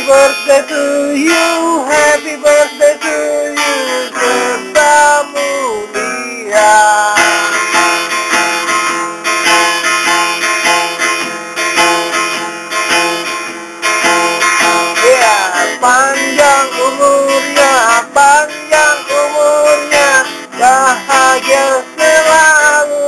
birthday to you, happy birthday to you, serta mulia. Ya, panjang umurnya, bahagia selalu.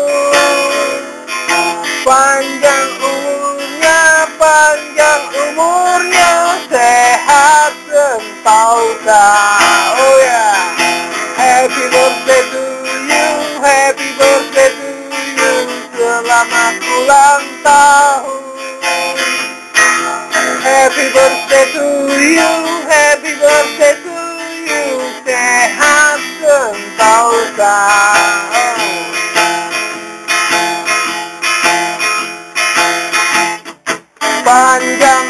Panjang umurnya, sehat sentosa. Oh ya, happy birthday to you, happy birthday to you, selamat ulang tahun. Happy birthday to you, happy birthday to you, sehat sentosa. Panjang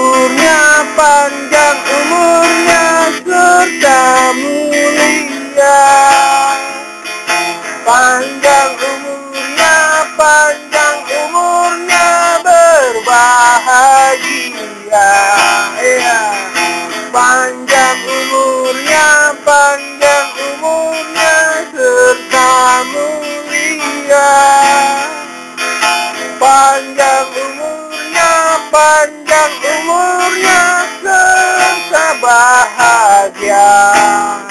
umurnya, serta mulia. Panjang umurnya, berbahagia. Ya. Panjang umurnya, serta mulia. Panjang umurnya, serta bahagia.